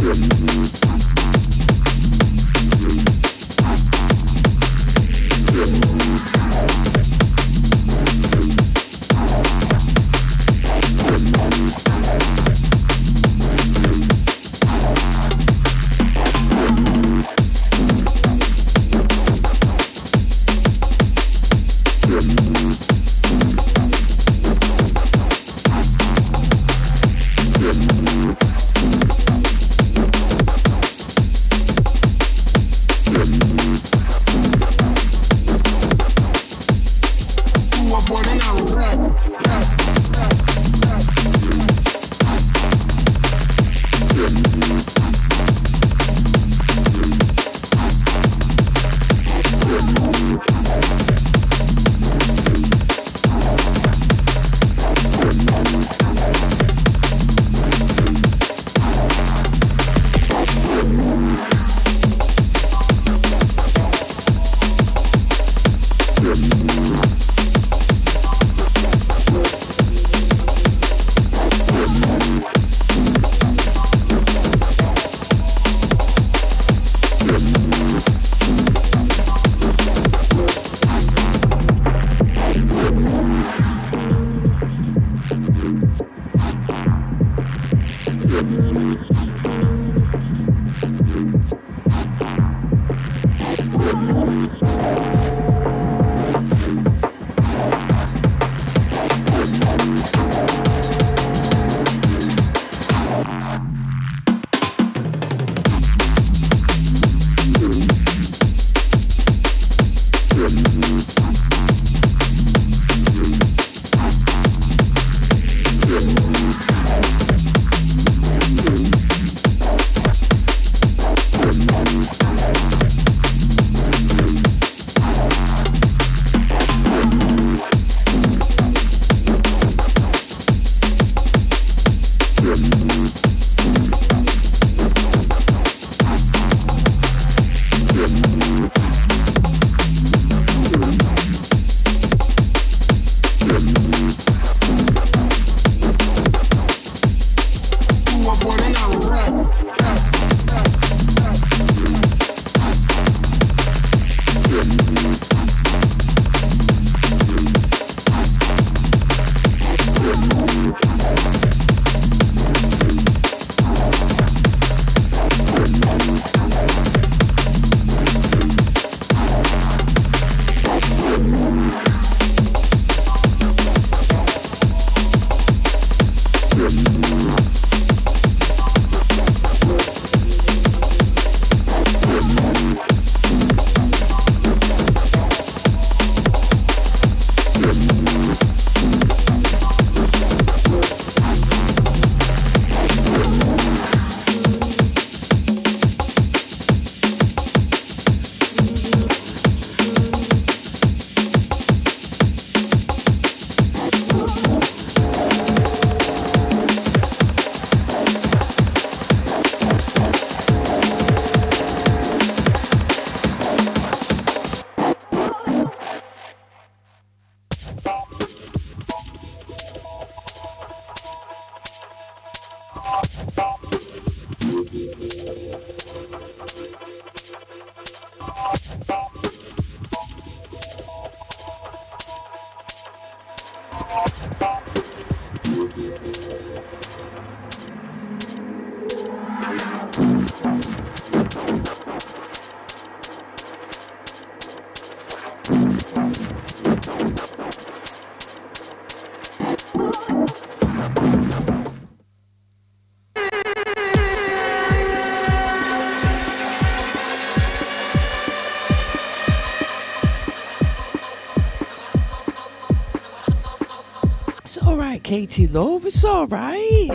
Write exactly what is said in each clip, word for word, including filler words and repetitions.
Katie Love, it's alright.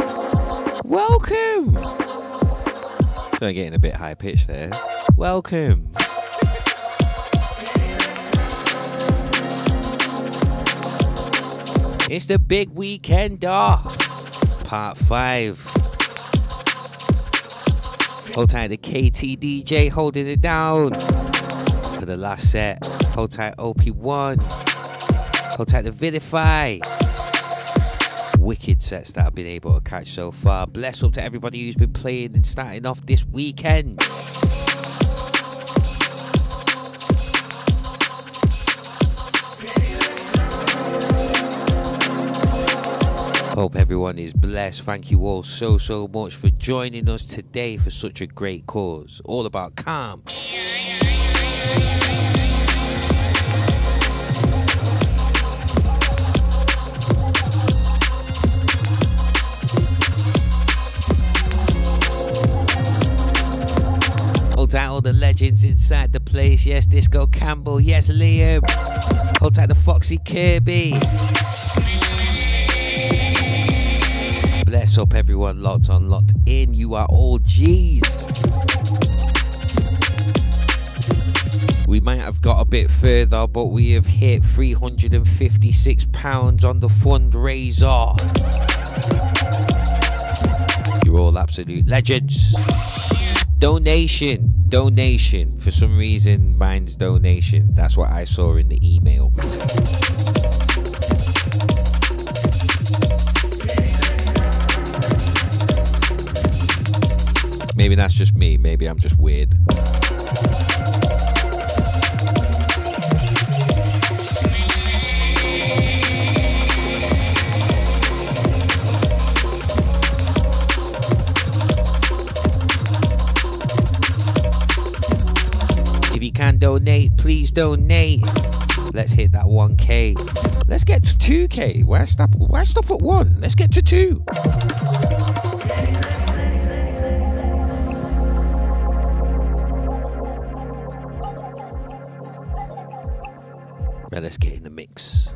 Welcome. I'm getting a bit high pitched there. Welcome. It's the big weekender, part five. Hold tight, the K T D J holding it down for the last set. Hold tight, O P one. Hold tight, the Vilify. wicked sets that I've been able to catch so far. Bless up to everybody who's been playing and starting off this weekend. Hope everyone is blessed. Thank you all so, so much for joining us today for such a great cause. All about calm. Hold tight all the legends inside the place. Yes, Disco Campbell. Yes, Liam. Hold tight the Foxy Kirby. Bless up everyone locked on, locked in. You are all G's. We might have got a bit further, but we have hit three hundred fifty-six pounds on the fundraiser. You're all absolute legends. Donation, donation. For some reason, mine's donation. That's what I saw in the email. Maybe that's just me. Maybe I'm just weird. If you can donate, please donate. Let's hit that one K. Let's get to two K. Why stop, why stop at one? Let's get to two. Right, let's get in the mix.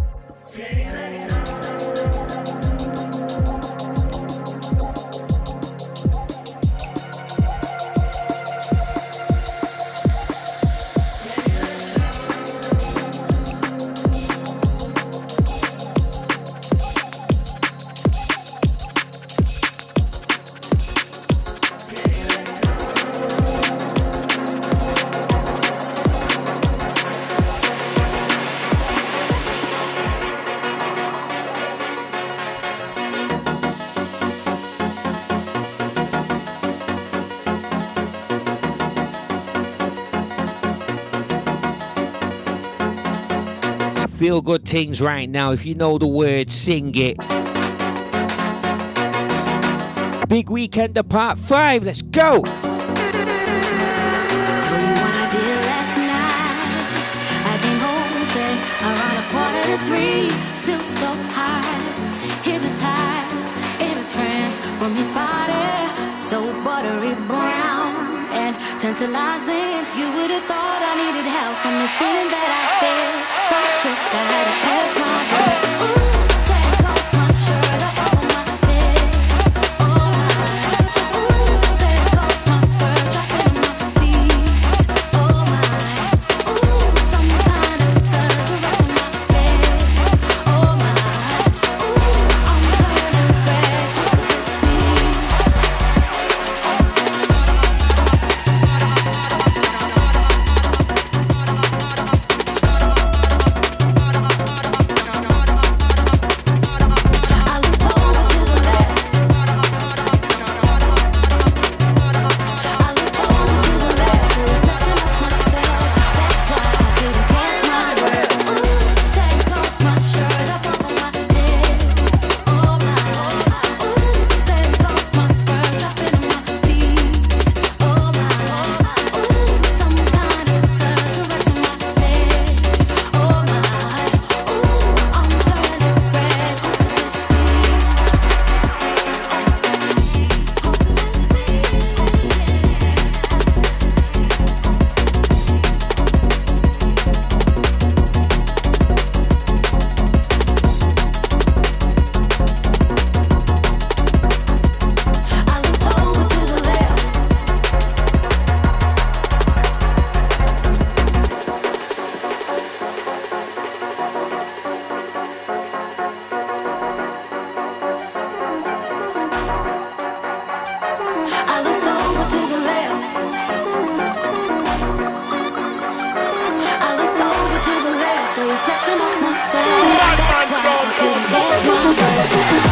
Feel good things right now. If you know the words, sing it. Big Weekender part five. Let's go. Told you what I did last night. I came home, say around a quarter to three. Still so high, hypnotized in a trance from his body, so buttery brown and tantalizing. You would have thought I needed help from this feeling that I feel. So shook that I had to pass my breath. Ooh, stay close, my shirt up over my head. Oh my, ooh, stay close, my skirt dropping in my feet. Oh my, ooh, some kind of touch the rest of my bed. Oh my, ooh, I'm turning red. Look at this beat. reflection of myself. That's why I couldn't catch my breath.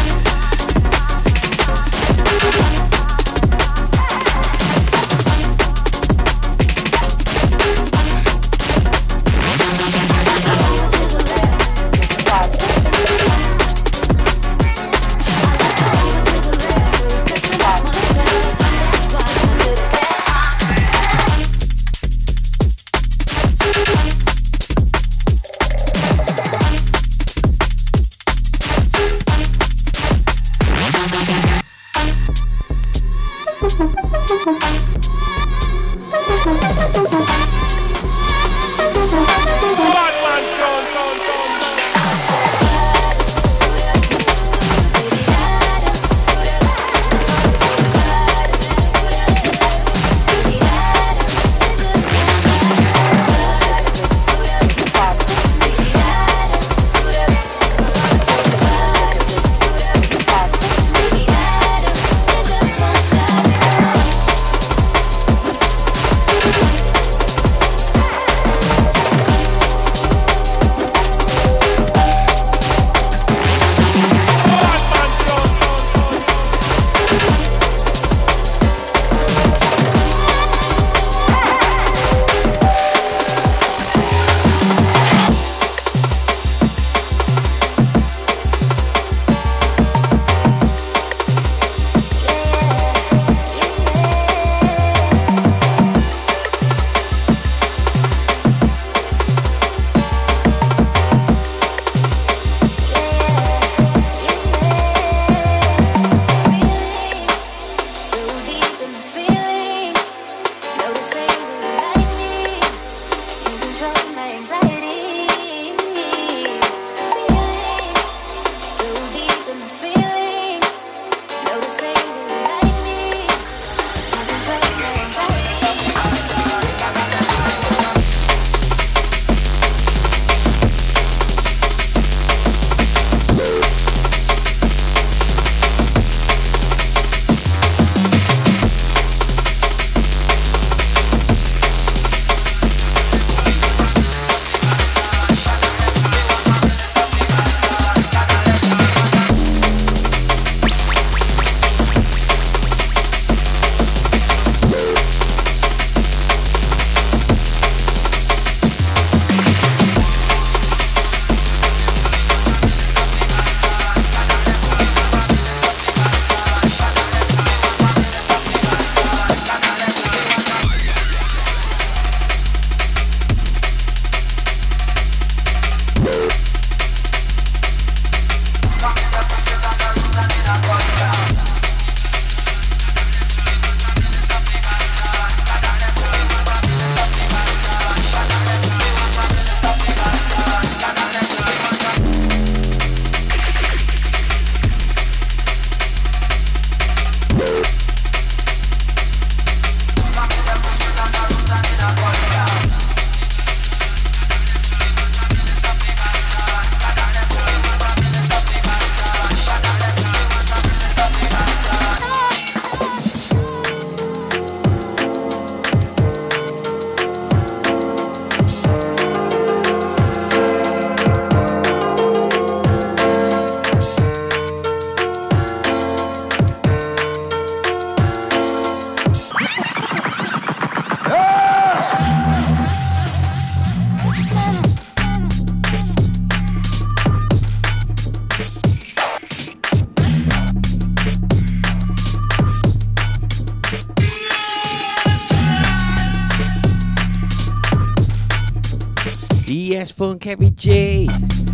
Yes, Funk Every J.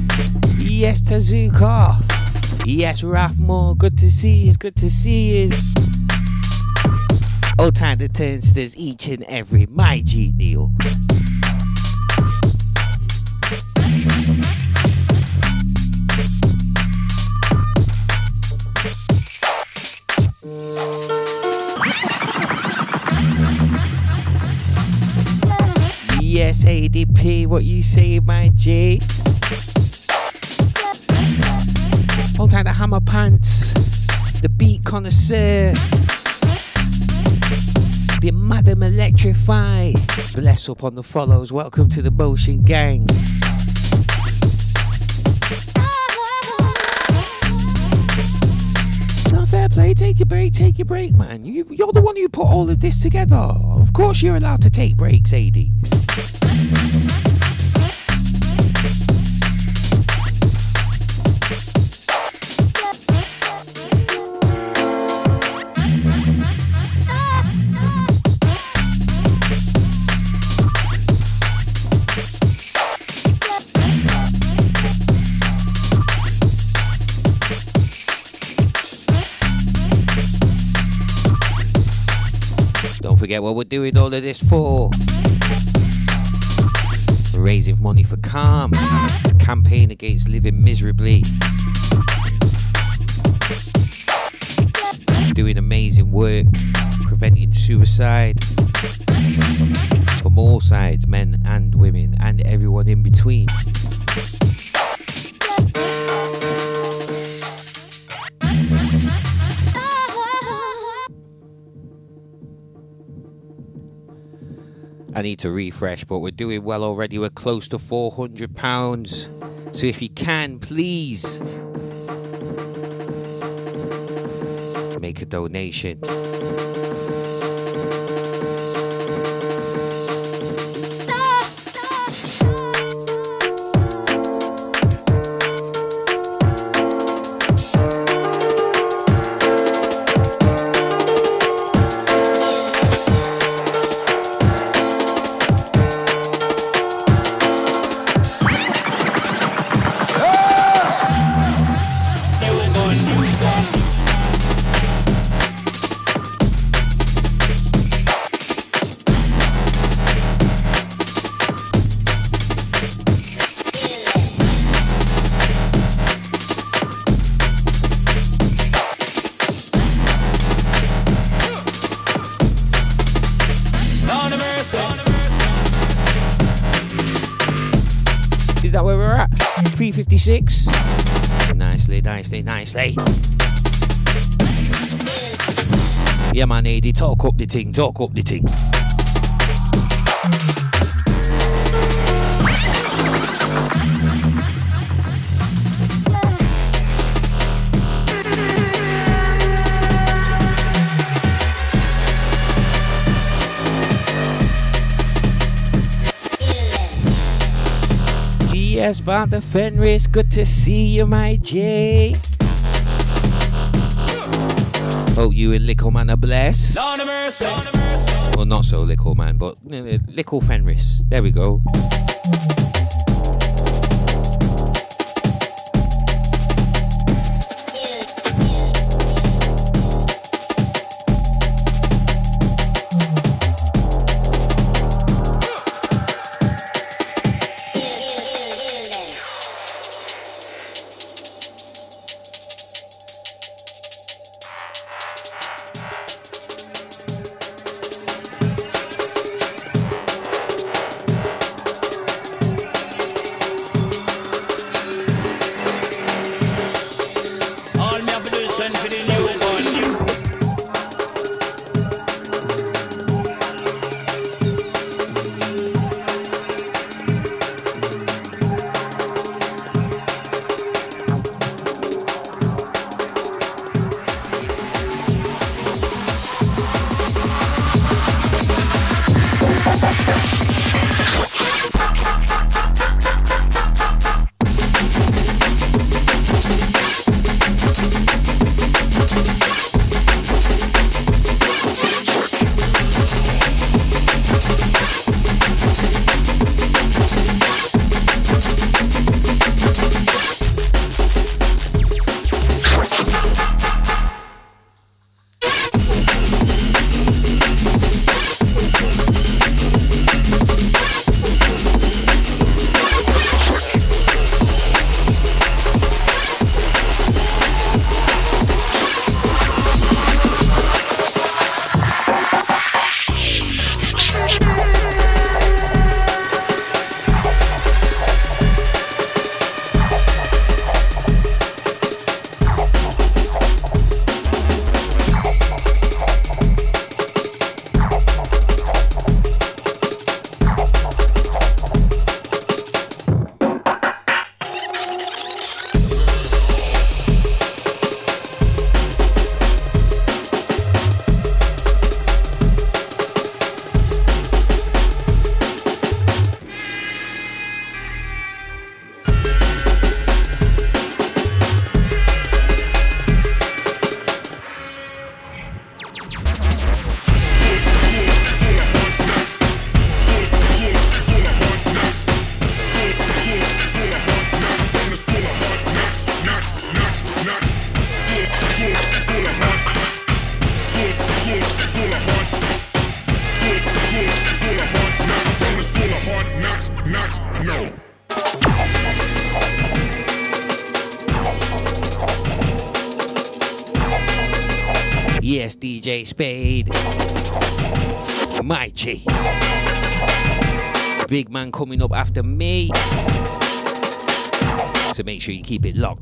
Yes, Tazuka. Yes, Rathmore. Good to see you. Good to see you. Old time to turnsters each and every. My G Neil. Yes, A D P, what you say, my J? Hold time to Hammer Pants, the beat connoisseur, the Madam Electrify. Bless up on the follows. Welcome to the Motion Gang. No, fair play. Take your break. Take your break, man. You, you're the one who put all of this together. Of course, you're allowed to take breaks, A D. Don't forget what we're doing all of this for. We're raising money for C A L M, campaign against living miserably. Doing amazing work, preventing suicide from all sides, men and women, and everyone in between. I need to refresh, but we're doing well already. We're close to four hundred pounds. So if you can, please make a donation. three fifty-six. Nicely, nicely, nicely. Yeah, man, A D, talk up the ting, talk up the ting. Yes, Van der Fenris, good to see you, my J. Hope you and Lickle Man are blessed. Well, not so Lickle Man, but Lickle Fenris. There we go. Yes, D J Spade. My G. Big man coming up after me. So make sure you keep it locked.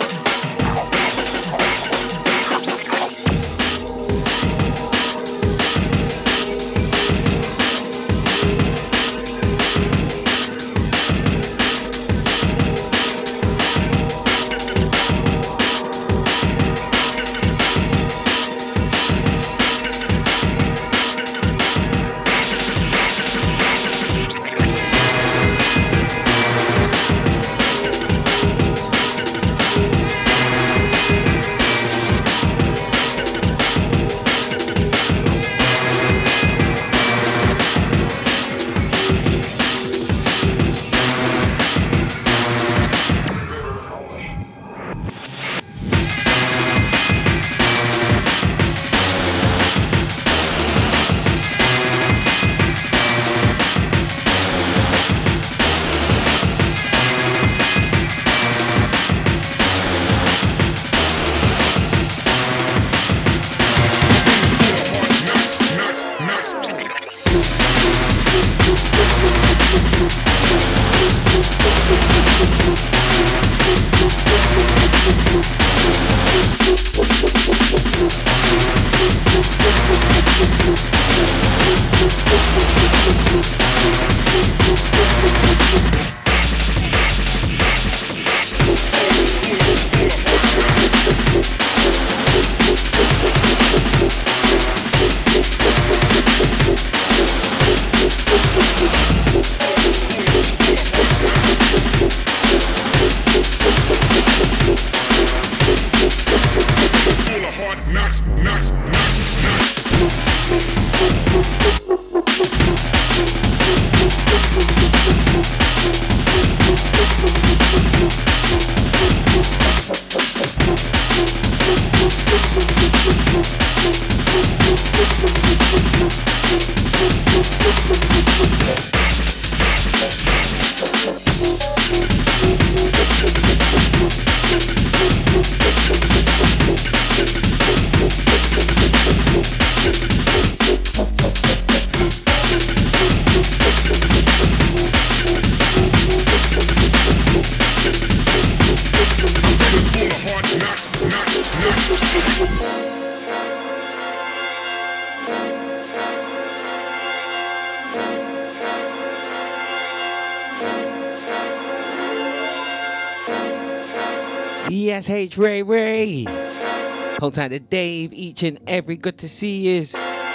Yes, H Ray Ray. Hold tight to Dave, each and every. Good to see yous.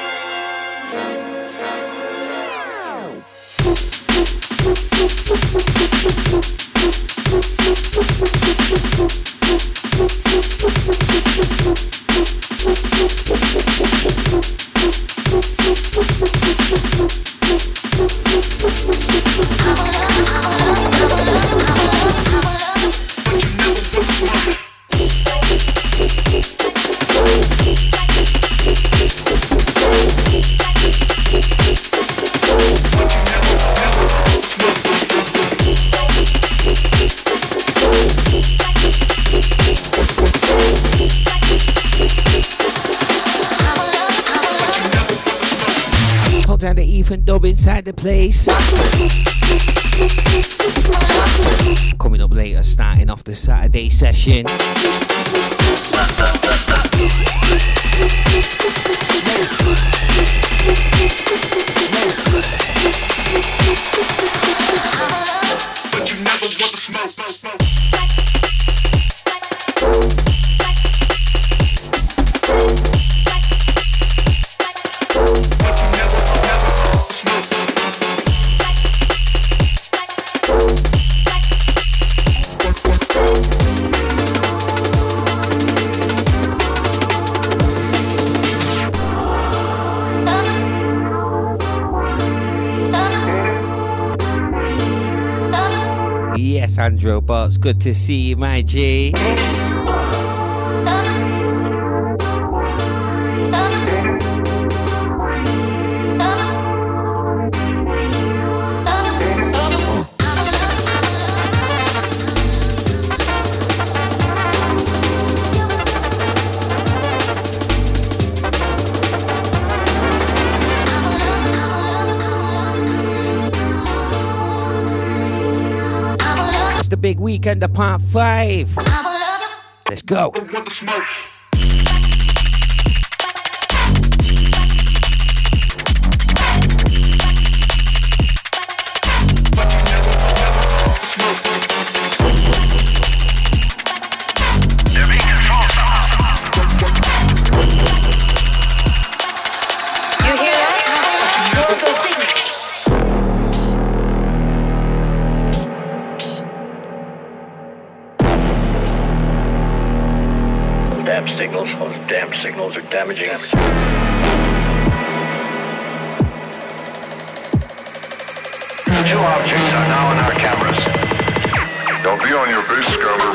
Down to Ethan Dub inside the place. Coming up later, starting off the Saturday session. But you never want to smoke. Andrew Bots, good to see you, my G. big weekend of part five. Let's go. Signals, those damn signals are damaging. Two objects are now on our cameras. Don't be on your base, Scouter.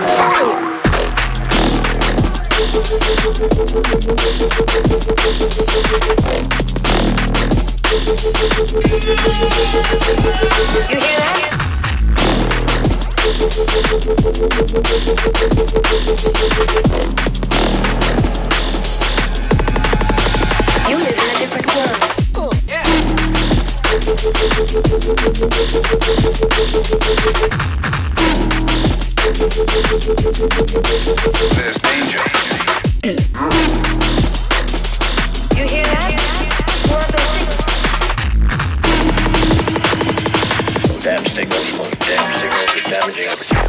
You hear that? You live in a different world. Oh. Yeah. There's danger. You hear that? More of those signals. Damn signals, those damn signals are damaging everything.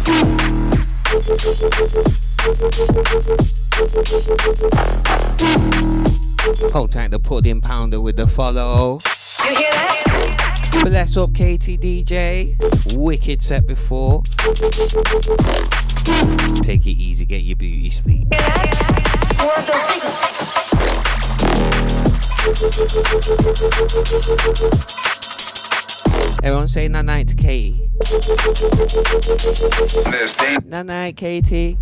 Hold tight the pudding pounder with the follow. You hear that? Bless up K T D J. Wicked set before. Take it easy, get your beauty sleep. Hear that? More of those signals. Everyone say night night to Katie. There's danger. Night night, Katie.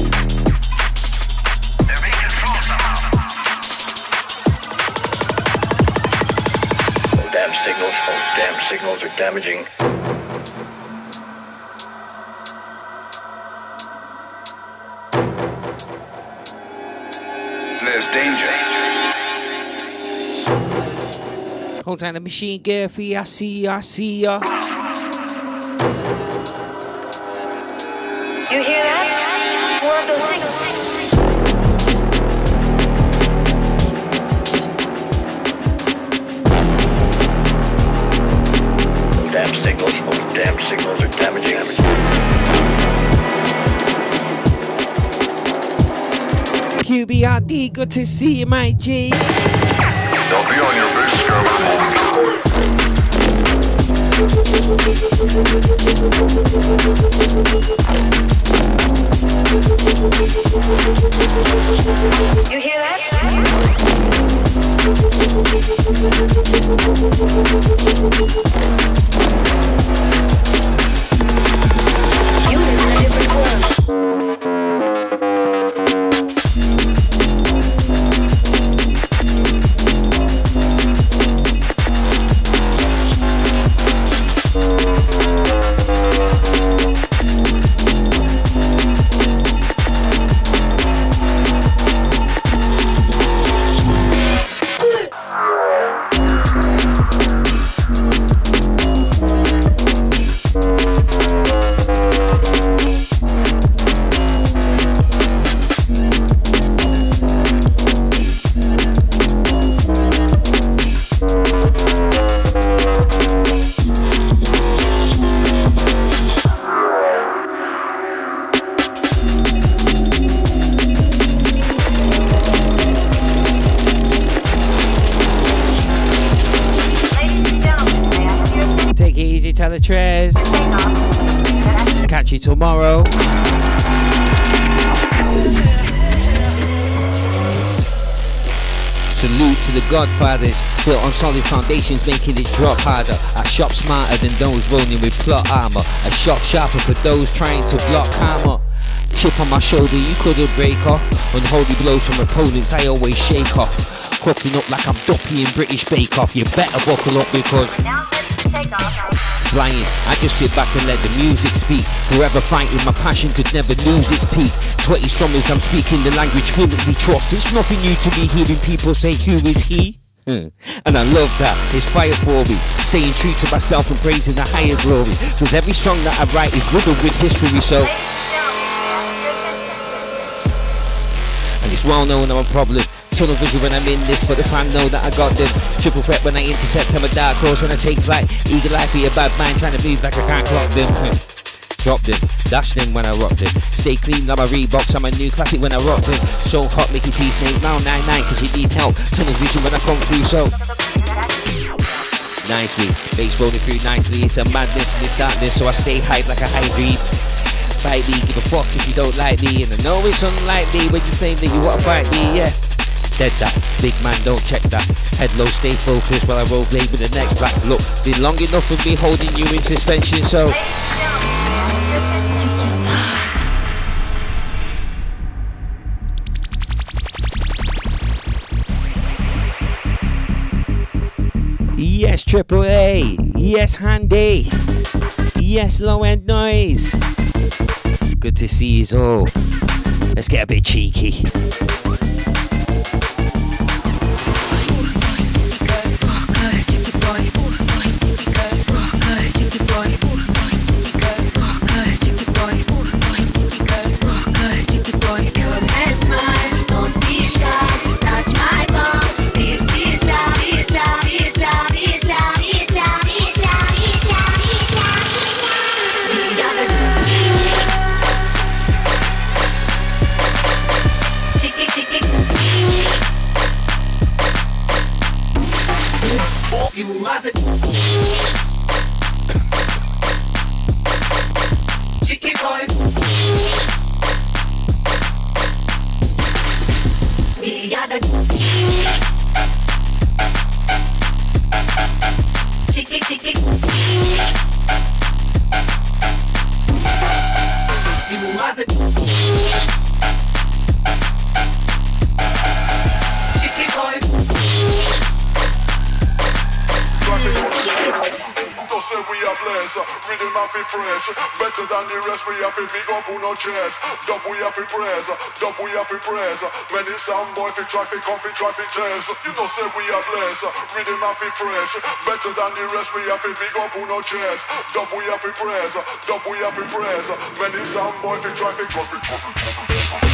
Damn signals, those damn signals are damaging. There's danger. Hold tight the machine gear for ya, I see ya, I see ya. You hear that? More of those signals. Damn signals, those damn signals are damaging everything. Q B R D, good to see you, my G. Don't be on your base, Scouter. You hear that? You live in a different world. Tres. Catch you tomorrow. Salute to the Godfathers, built on solid foundations, making it drop harder. I shop smarter than those rolling with plot armor. I shop sharper for those trying to block karma. Chip on my shoulder, you couldn't break off. Unholy blows from opponents, I always shake off. Cooking up like I'm Duppy in British Bake Off. You better buckle up because flying, I just sit back and let the music speak. Forever fighting, my passion could never lose its peak. Twenty summers I'm speaking the language fluently trust. It's nothing new to me hearing people say who is he. And I love that, it's fire for me. Staying true to myself and praising the higher glory. Cause every song that I write is riddled with history, so. And it's well known I'm a problem. Tunnel vision when I'm in this, but the fan know that I got them. Triple threat when I intercept, I'm a dark horse when I take flight. Eagle eye be a bad mind, trying to move like I can't clock them. Drop them, dash them when I rock them. Stay clean, I'm a Reeboks, I'm a new classic when I rock them. So hot, make your teeth make round nine nine, cause you need help. Tunnel vision when I come through, so. Nicely, bass rolling through nicely. It's a madness and it's darkness, so I stay hyped like a hydrate. Fight me, give a fuck if you don't like me. And I know it's unlikely when you claim that you want to fight me, yeah. Dead that, big man don't check that. Head low, stay focused while I roll blade with the neck back. Look, been long enough of me holding you in suspension, so. Yes, triple A. Yes, Handy. Yes, low end noise. Good to see you all. Let's get a bit cheeky. You are the chicken boys. We are the chicken chicken. You are the chicken boys. Don't say we are blessed, rhythm have to fresh. Better than the rest, we have to big up on our chest. Dub we have to praise, dub we have to praise. Many sound boy fi traffic, come fi traffic test. You don't say we are blessed, rhythm have to fresh. Better than the rest, we have to big up on our chest. Dub we have to praise, dub we have to praise. Many sound boy fi traffic, traffic, traffic, traffic.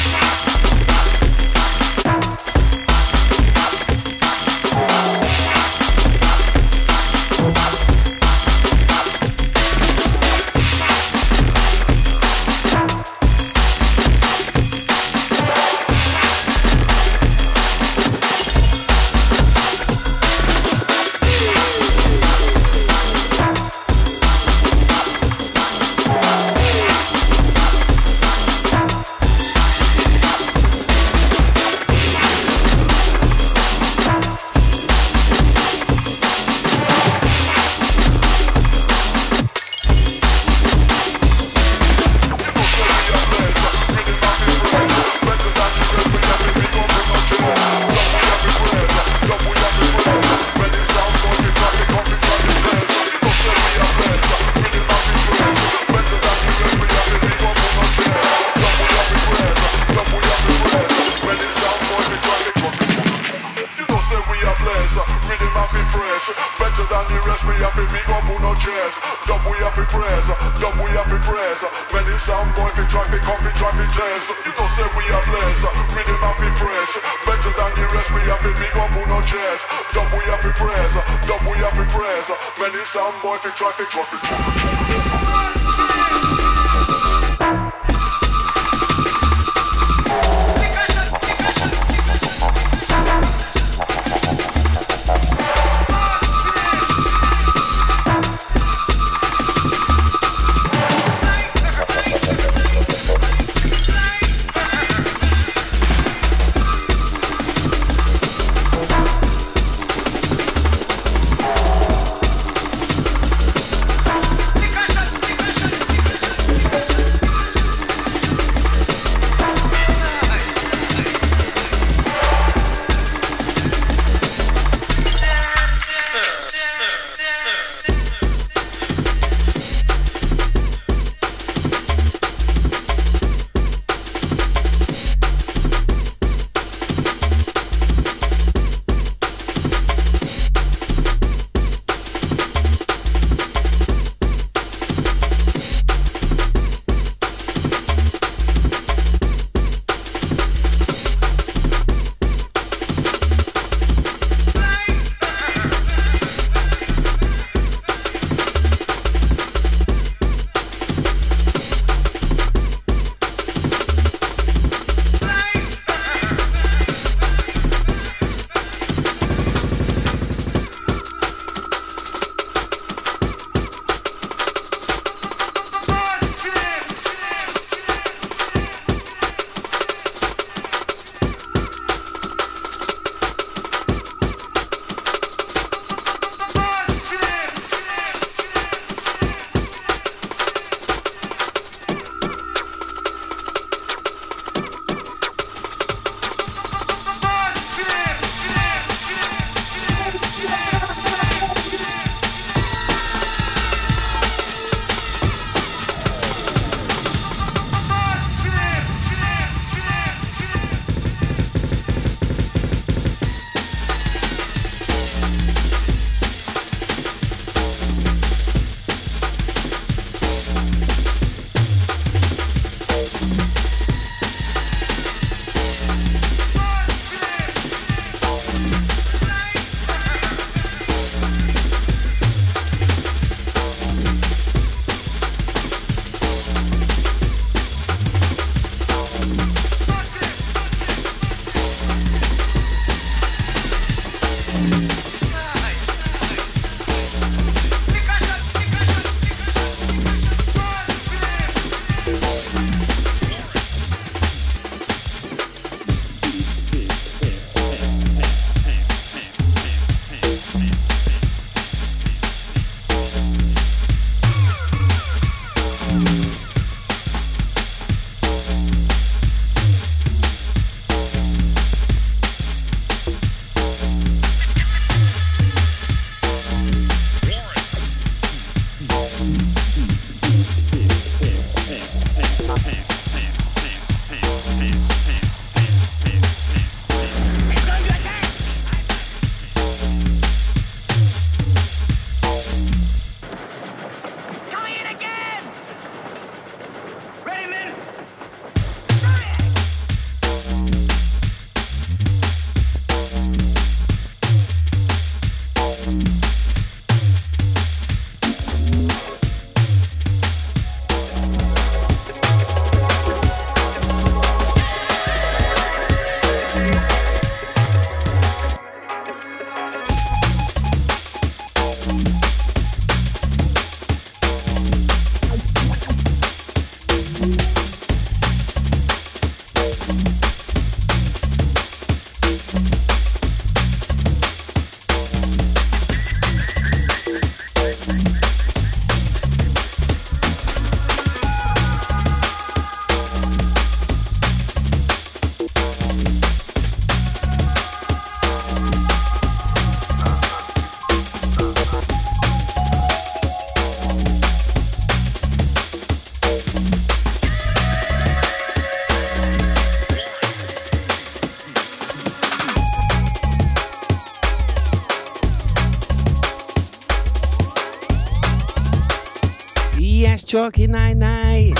Chalky nine nine.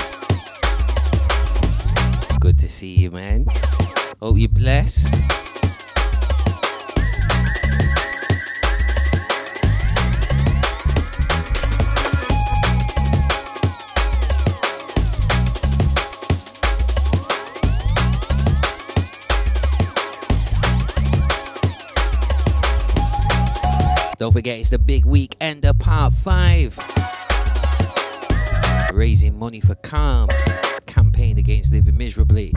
Good to see you, man. Hope you're blessed. Don't forget, it's the big weekend of part five. Raising money for C A L M, campaign against living miserably.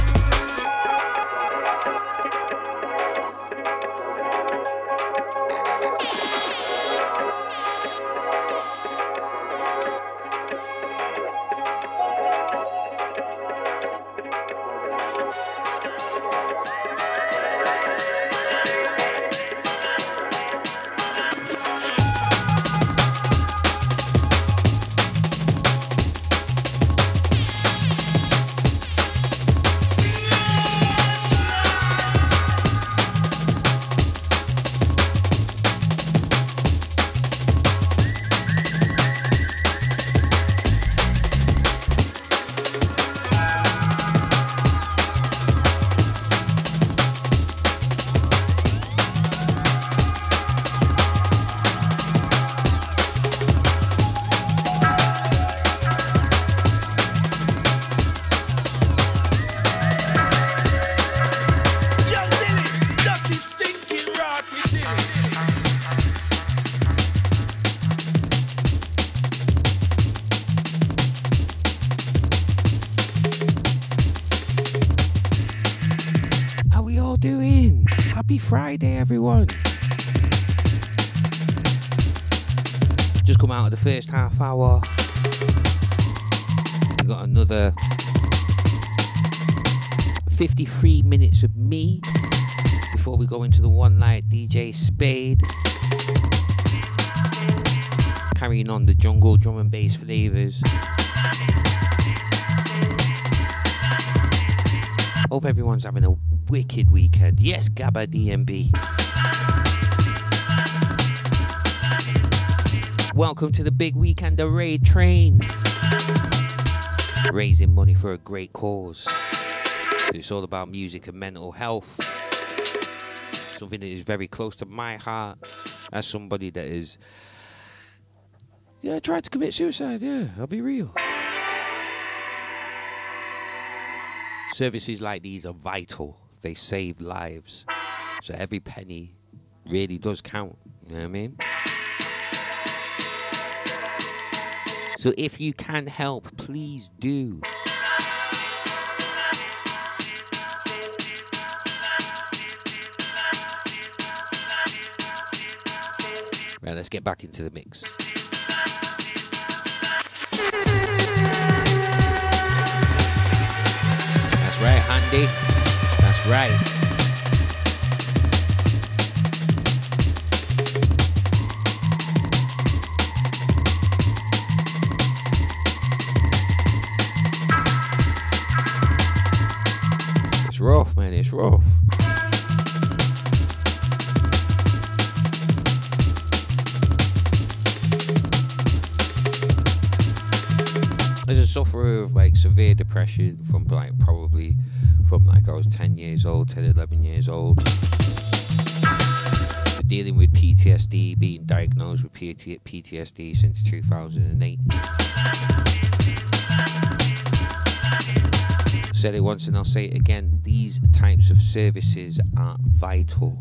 Friday, everyone. Just come out of the first half hour. We got another fifty-three minutes of me before we go into the one night D J Spade. Carrying on the jungle drum and bass flavors. Hope everyone's having a wicked weekend. Yes, Gabba D N B. Welcome to the big weekend of Raid Train. Raising money for a great cause. It's all about music and mental health. Something that is very close to my heart as somebody that is, yeah, tried to commit suicide. Yeah, I'll be real. Services like these are vital. They save lives. So every penny really does count. You know what I mean? So if you can help, please do. Right, let's get back into the mix. That's right, Handy. That's right. It's rough, man. It's rough. As a sufferer of like severe depression from like probably from like I was ten years old, ten, eleven years old, dealing with P T S D, being diagnosed with P T S D since two thousand eight. Said it once and I'll say it again, these types of services are vital.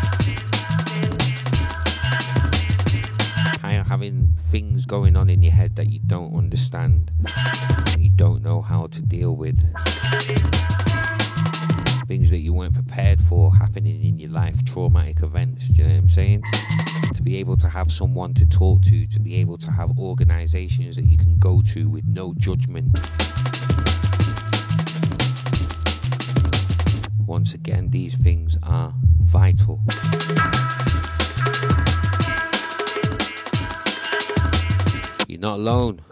Having things going on in your head that you don't understand, and you don't know how to deal with, things that you weren't prepared for happening in your life, traumatic events, do you know what I'm saying? To be able to have someone to talk to, to be able to have organizations that you can go to with no judgment. Once again, these things are vital. You're not alone.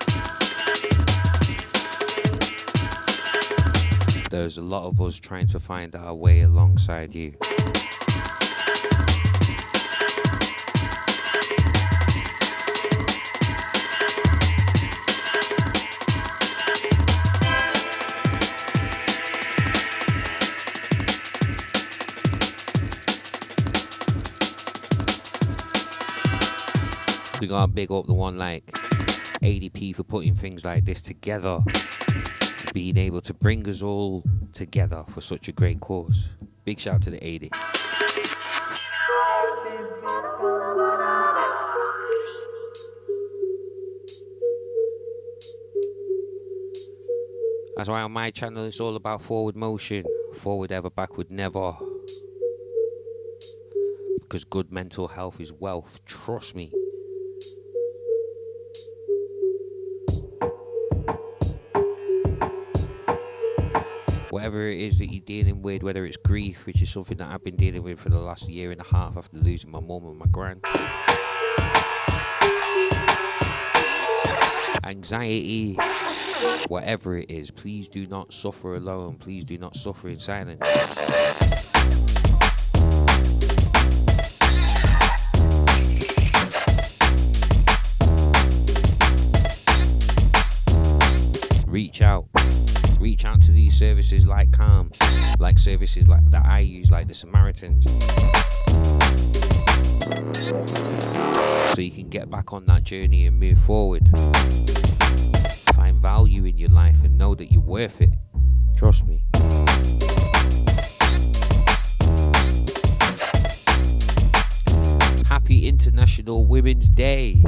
There's a lot of us trying to find our way alongside you. We gotta big up the one like A D P for putting things like this together, being able to bring us all together for such a great cause. Big shout out to the A D. That's why on my channel it's all about forward motion, forward ever, backward never. Because good mental health is wealth, trust me. Whatever it is that you're dealing with, whether it's grief, which is something that I've been dealing with for the last year and a half after losing my mum and my gran. Anxiety, whatever it is, please do not suffer alone. Please do not suffer in silence. Reach out. Reach out to these services like C A L M, like services like that I use, like the Samaritans, so you can get back on that journey and move forward. Find value in your life and know that you're worth it. Trust me. Happy International Women's Day.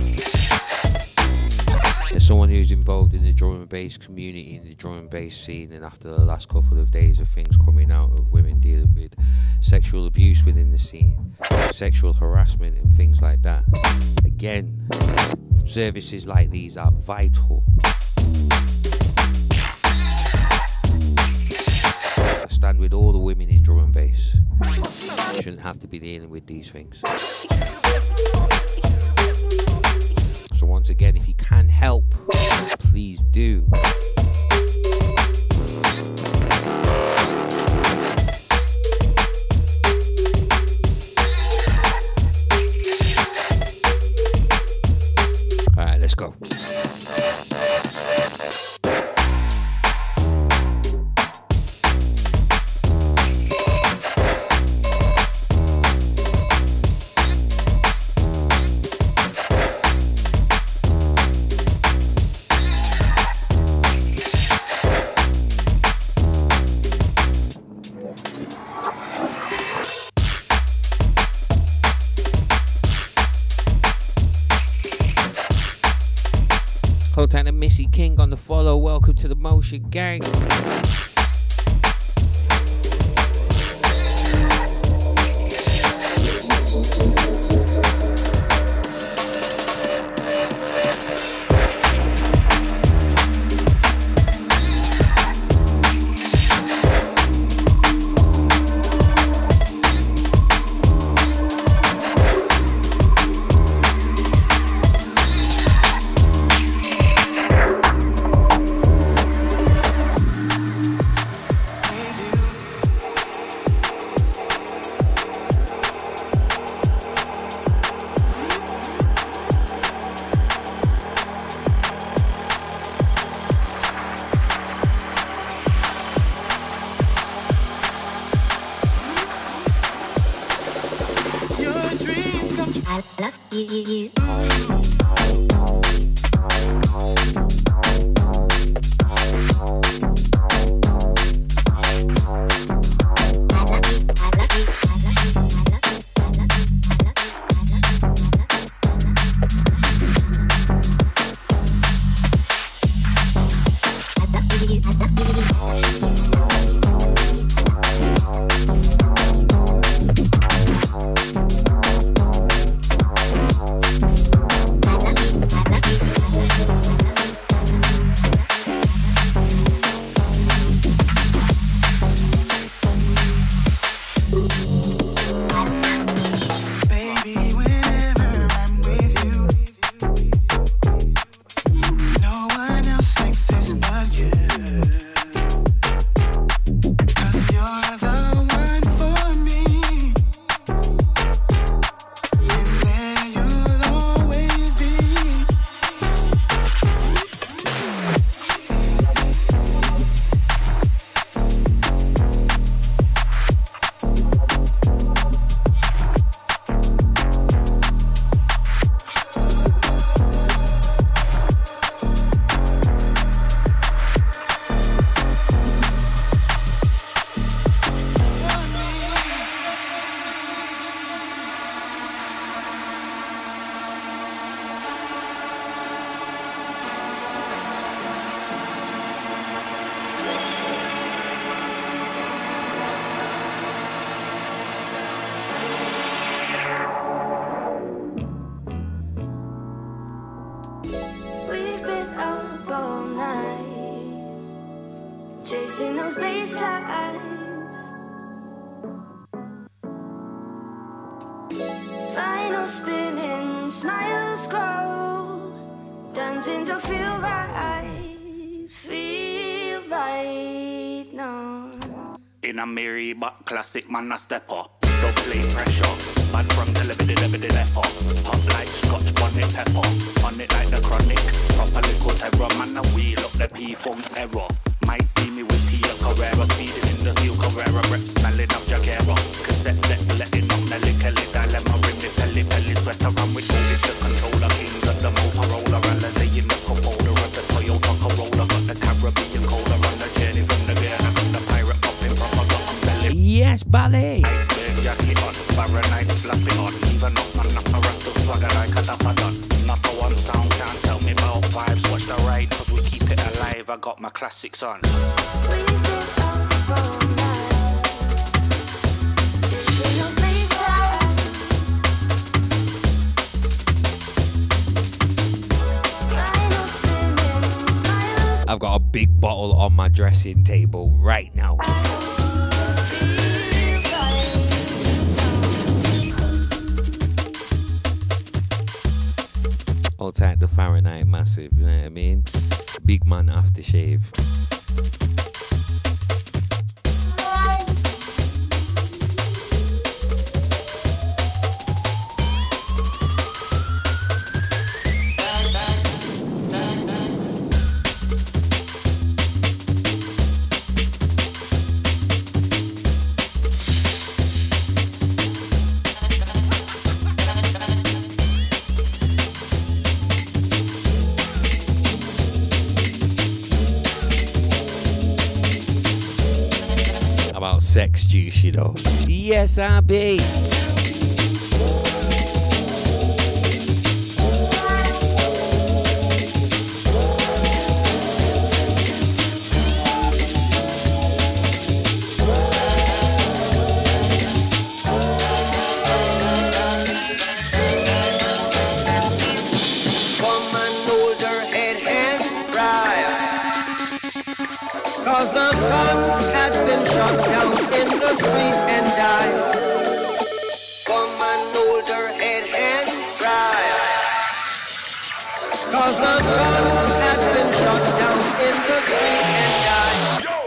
As someone who's involved in the drum and bass community, in the drum and bass scene, and after the last couple of days of things coming out of women dealing with sexual abuse within the scene, sexual harassment and things like that, again, services like these are vital. I stand with all the women in drum and bass. You shouldn't have to be dealing with these things. So once again, if you can help, please do. All right, let's go. Old time to Missy King on the follow. Welcome to the Motion Gang. chasing those baselines. Final spinning, smiles grow, dancing to feel right, feel right now. In a merry but classic man a step up. Don't play pressure, man from television, television left up. Pop like scotch bonnet pepper, on it like the chronic. Proper little terror, man a wheel up the P-funk error. Might see me with Tia Carrera, speeding in the heel Carrera, rep smelling of Jaguera. Cassette deck, letting up the liquor, dilemma, rim the pelly, pelly, sweater, run with all the controller, kings of the Motorola, Alizé in the Corolla, of the Toyota Corolla, got the Caribbean cola, run the journey from the Guyana, got the pirate popping from a got belly. Yes, ballet. Iceberg jacket on, Fahrenheit slapping on, even up on the rest of swagger like a dapadon. Not the one sound can't tell me about vibes, watch the ride, cause we keep it alive, I got my classics on. I've got a big bottle on my dressing table right now. All tight, the Fahrenheit massive, you know what I mean? Big man aftershave. Sex juice, you know. Yes, I be. shot down in the street and die. Come and hold her head and cry. Cause her son had been shot down in the street and died.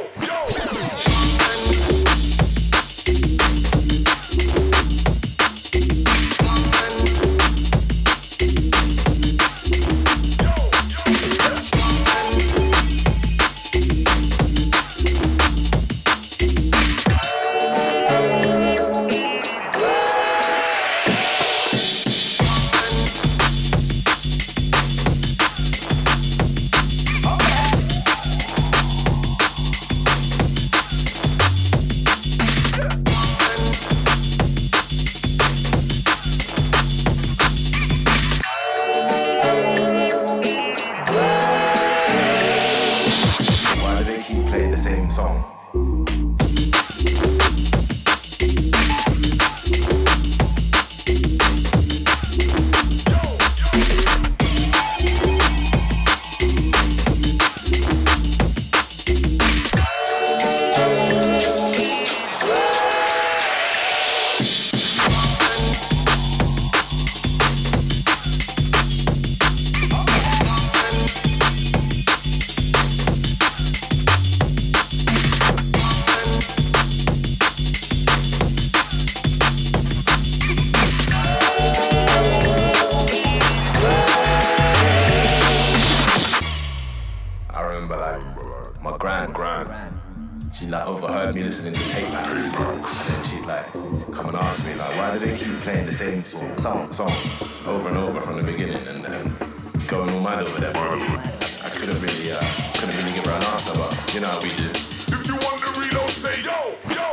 Song, songs over and over from the beginning and, and going all mad over them. I couldn't really, uh, couldn't really give her an answer, but you know how we do. If you want to reload, say yo, yo.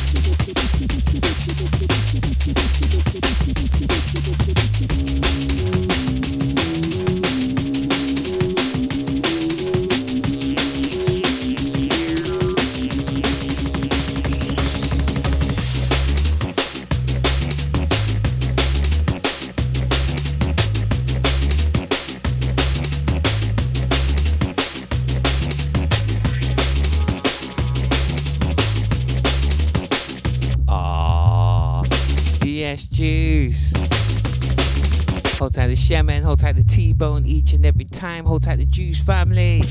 Juice. Hold tight the Shaman, hold tight the T-Bone each and every time. Hold tight the Juice family.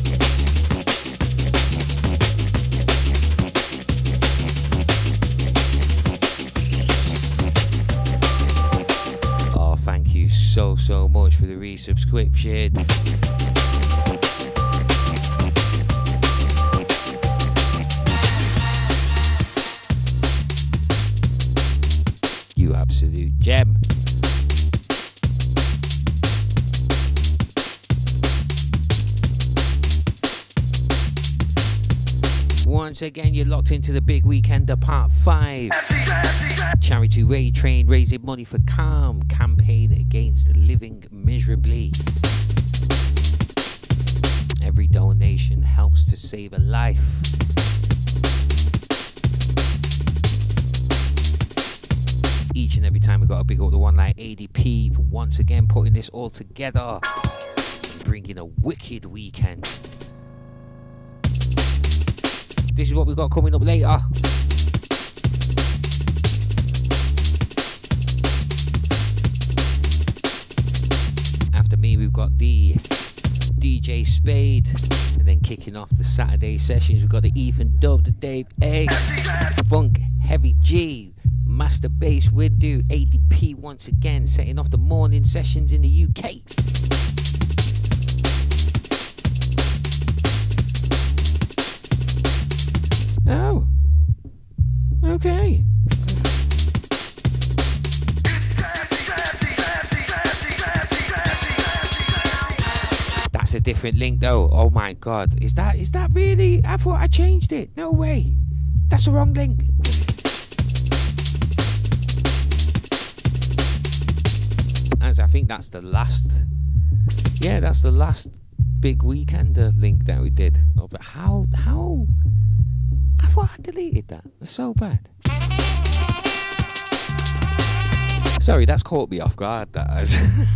Oh, thank you so, so much for the resubscription. You absolute gem. Once again, you're locked into the Big Weekender Part five. Charity Raid Train raising money for C A L M, campaign against living miserably. Every donation helps to save a life. Each and every time we got a big up the one like A D P for once again putting this all together, bringing a wicked weekend. This is what we got coming up later. After me, we've got the D J Spade, and then kicking off the Saturday sessions, we've got the Ethan Dub, the Dave A, Funk Heavy G, Master Bass Windu, A D P once again, setting off the morning sessions in the U K. Oh, okay. That's a different link though. Oh my god. Is that is that really? I thought I changed it. No way. That's the wrong link. As I think that's the last. Yeah, that's the last Big Weekender link that we did. Oh, but how how I thought I deleted that. That's so bad. Sorry, that's caught me off guard, that has.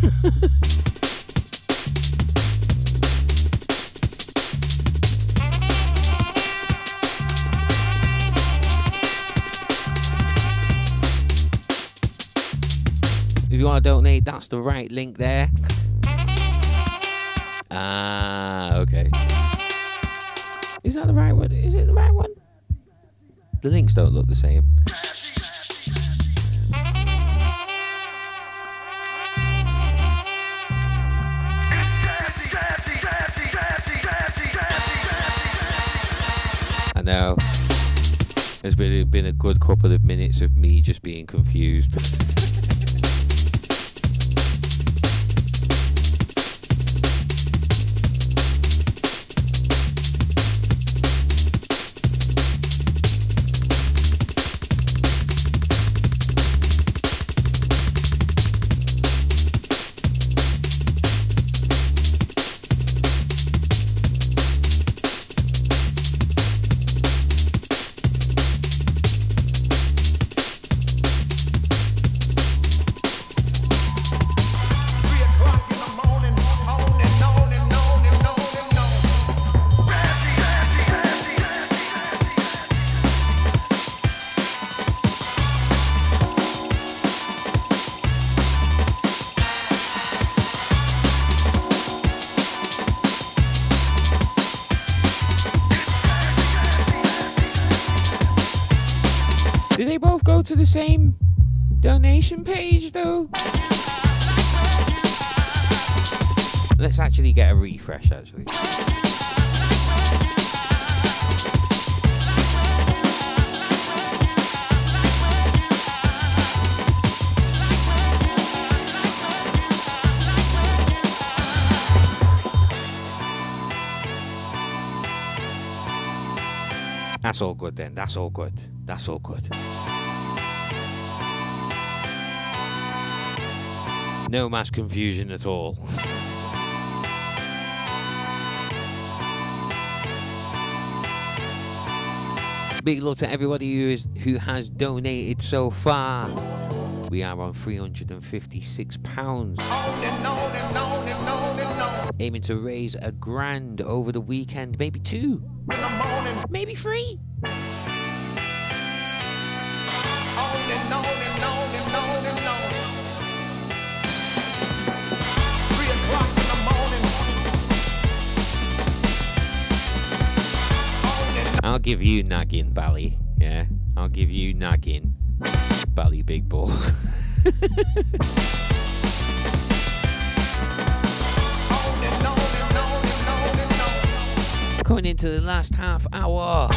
If you want to donate, that's the right link there. Ah, okay. Is that the right one? Is it the right one? The links don't look the same. I know. There's been, been a good couple of minutes of me just being confused. To the same donation page though. Let's actually get a refresh actually. That's all good then. That's all good. That's all good. No mass confusion at all. Big love to everybody who is who has donated so far. We are on three hundred fifty-six pounds. Aiming to raise a grand over the weekend, maybe two, maybe three. I'll give you nagging, Bally. Yeah, I'll give you nagging, Bally big ball. Coming into the last half hour.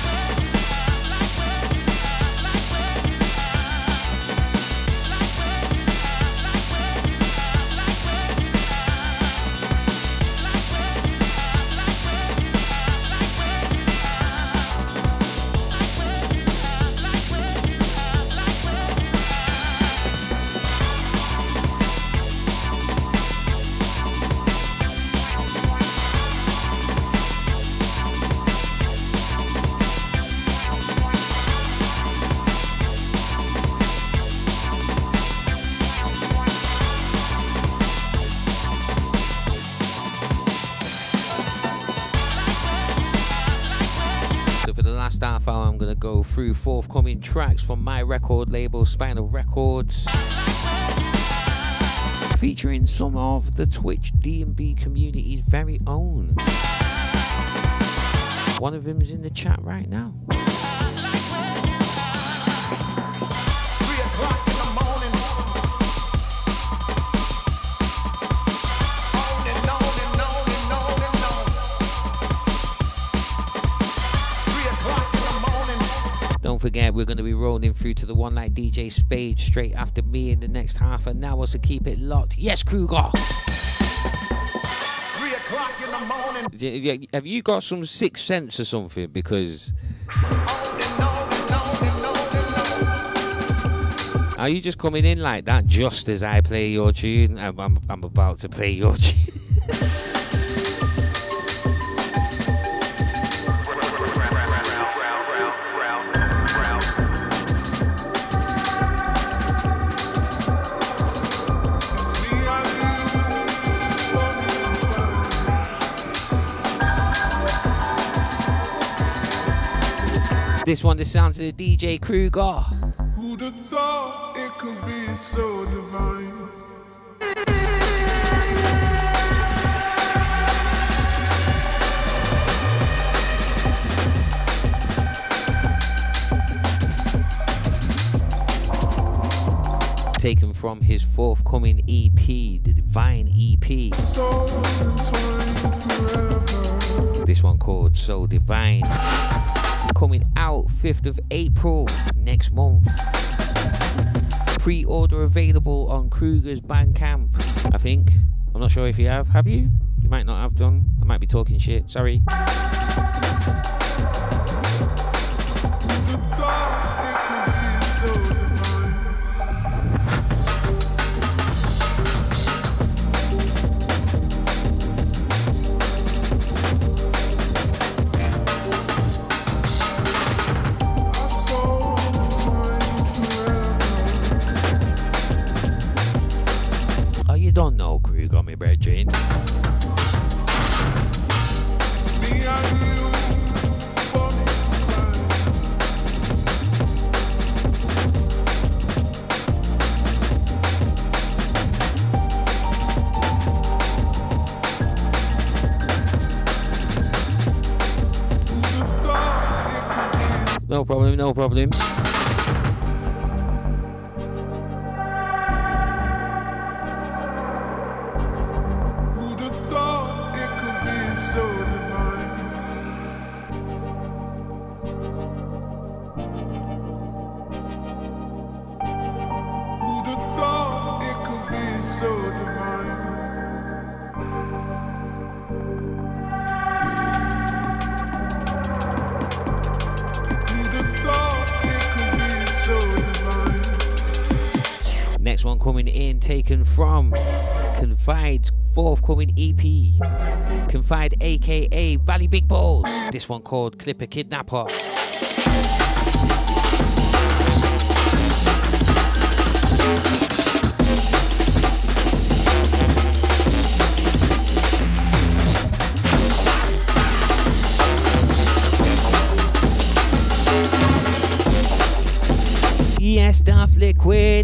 Half hour, I'm gonna go through forthcoming tracks from my record label Spinal Records, featuring some of the Twitch D N B community's very own. One of them's in the chat right now. Three o'clock in the morning. Don't forget, we're going to be rolling through to the one like D J Spade straight after me in the next half an hour, so keep it locked. Yes, Kruger! Three o'clock in the morning. Have you got some sixth sense or something? Because... Are you just coming in like that just as I play your tune? I'm, I'm, I'm about to play your tune. This one, the sounds of the D J Kruger. Who'd have thought it could be so divine? Taken from his forthcoming E P, the Divine E P. This one called So Divine. Coming out fifth of April next month. Pre-order available on Kruger's Bandcamp, I think. I'm not sure if you have. Have you? You might not have done. I might be talking shit. Sorry. Don't know, Kruger, me brethren. No problem, no problem. Next one coming in, taken from Confide's forthcoming E P. Confide, aka Bally Big Balls. This one called Clipper Kidnapper. Yes, stuff liquid.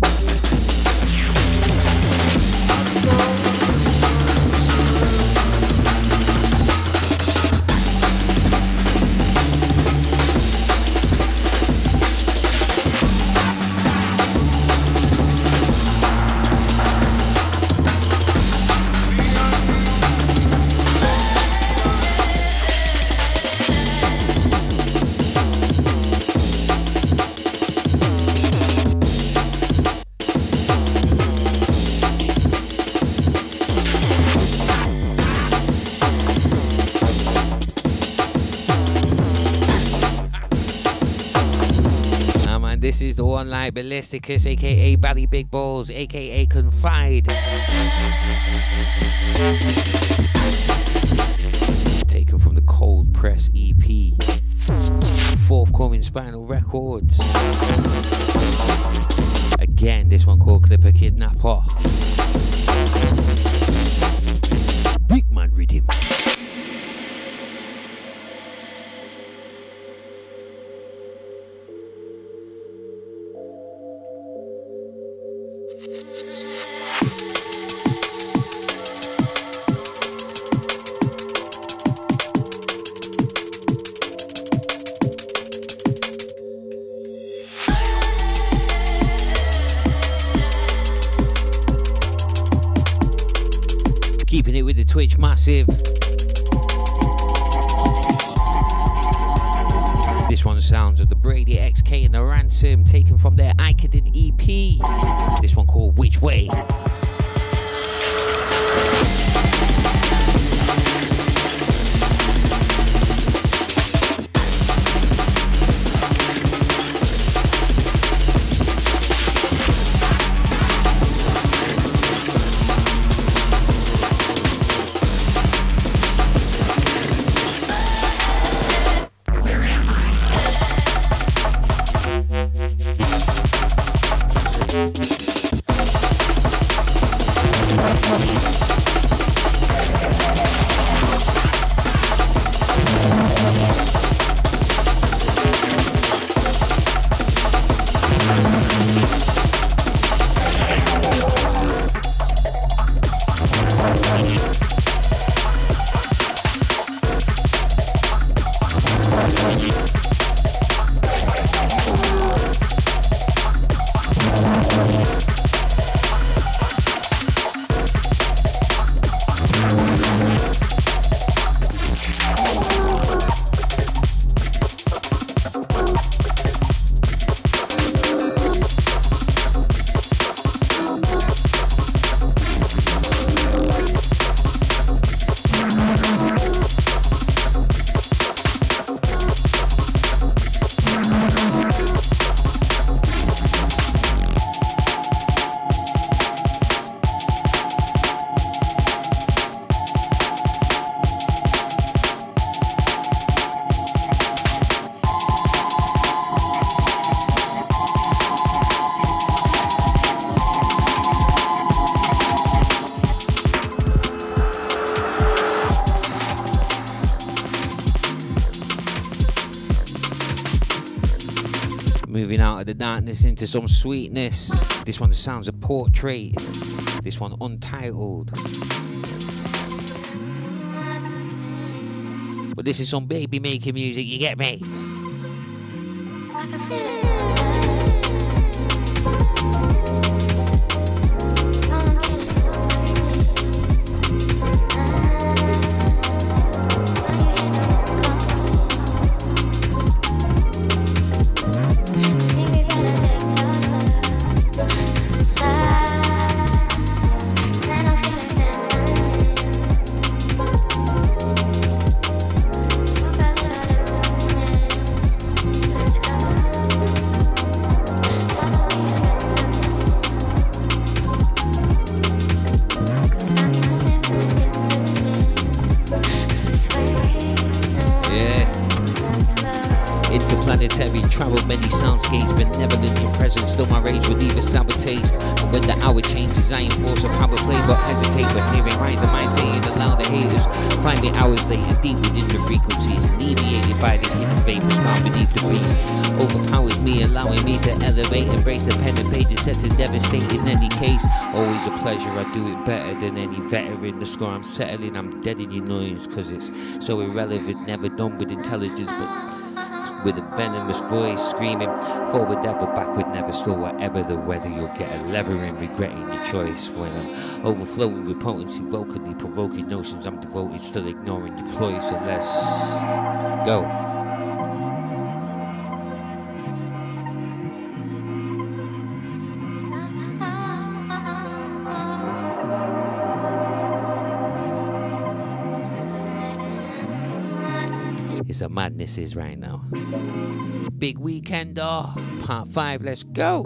This is the one like Ballisticus, aka Bally Big Balls, aka Confide. Taken from the Cold Press E P. Forthcoming Spinal Records. Again, this one called Clipper Kidnapper. Big man rhythm. Keeping it with the Twitch massive. This one sounds of the Brady X K and the Ransom, taken from their Icodin E P. This one called Which Way. Moving out of the darkness into some sweetness. This one sounds a portrait. This one untitled. But this is some baby making music, you get me? I can feel it. Let's go. never in your presence. Still my rage would leave a sour taste. But when the hour changes, I enforce a power play, but hesitate. But hearing minds of mine saying aloud the haters. Find me hours later, deep within the frequencies, alleviated by the hidden vapors found beneath the beat. Overpowers me, allowing me to elevate, embrace the pen and pages set to devastate in any case. Always a pleasure, I do it better than any veteran. The score I'm settling, I'm dead in your noise, cause it's so irrelevant, never done with intelligence, but with a venomous voice screaming, forward ever, backward never, still whatever the weather, you'll get a levering, regretting your choice. When I'm overflowing with potency, vocally provoking notions, I'm devoted, still ignoring your ploy, so let's go. It's a madness is right now. Big Weekender, part five, let's go.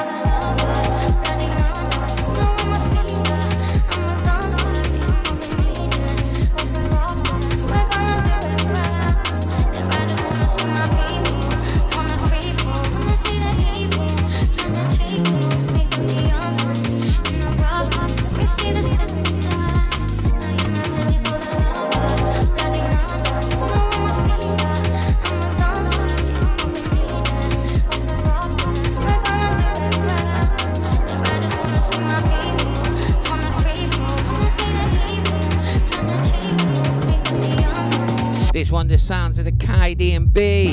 This one, the sounds of the C A L M D N B.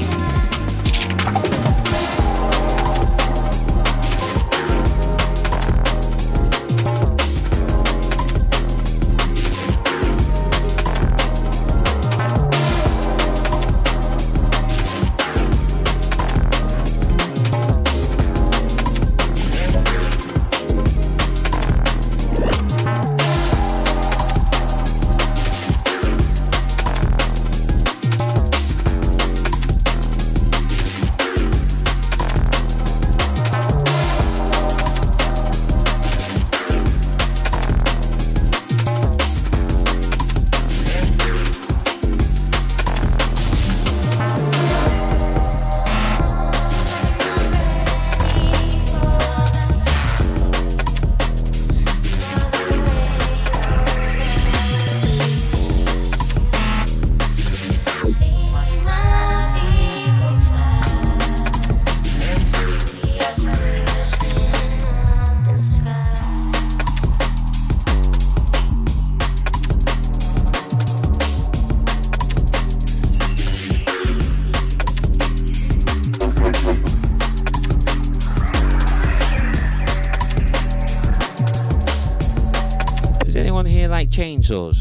Chainsaws.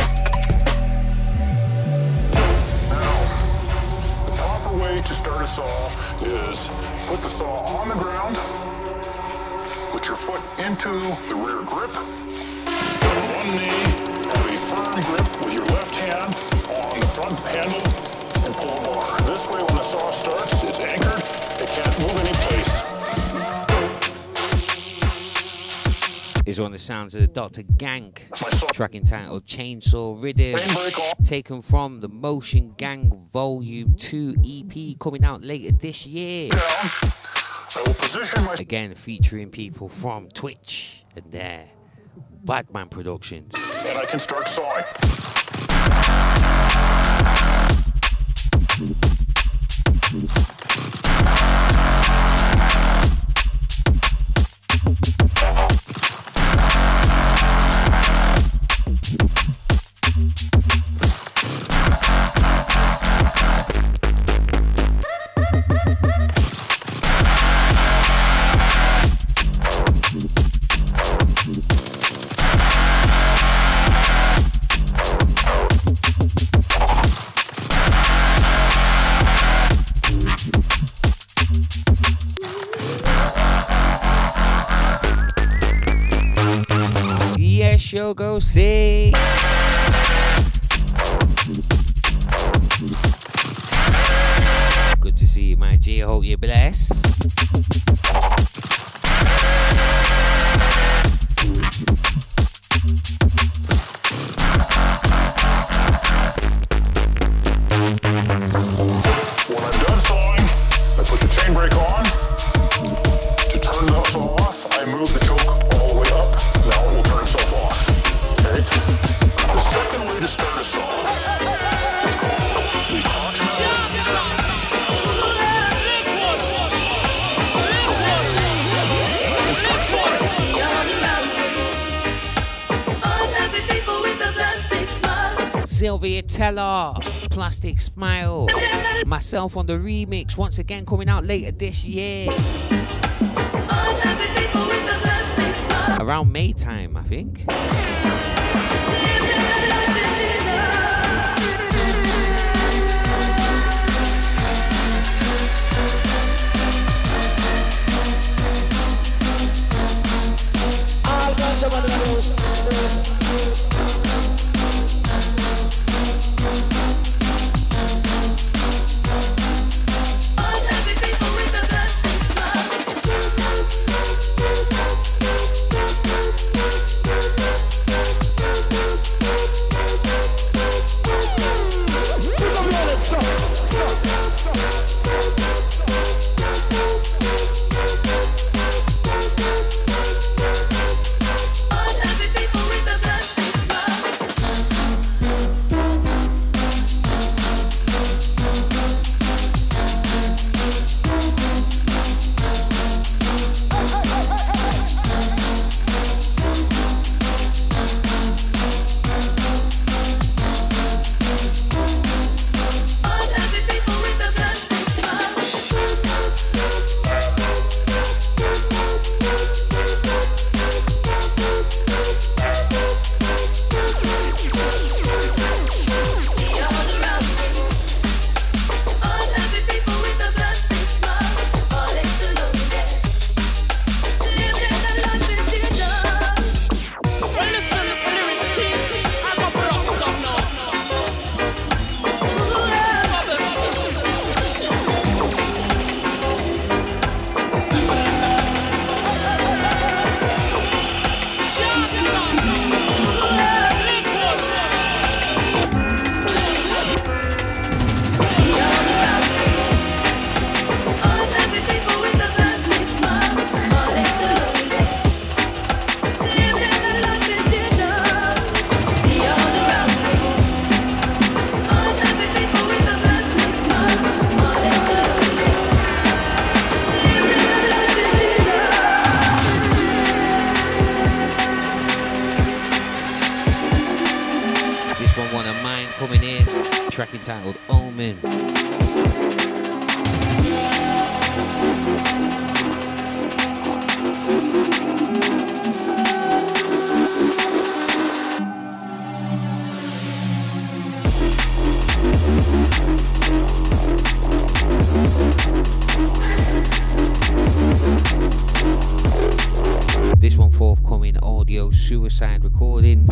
Now, the proper way to start a saw is put the saw on the ground, put your foot into the rear grip, on one knee, have a firm grip with your left hand on the front handle, and pull the bar. This way, when the saw starts, it's anchored, it can't move any place. Is one of the sounds of the Doctor Gang track entitled Chainsaw Rhythm, taken from the Motion Gang Volume two E P coming out later this year. Again, featuring people from Twitch and their Batman Productions. And I can start sawing. Yo, go see. Good to see you, my G. I hope you're blessed. When I'm done sawing, I put the chain brake on. Sylvia Teller, Plastic Smile. Myself on the remix, once again coming out later this year. Around May time, I think. Track entitled Omen. This one forthcoming audio suicide recordings.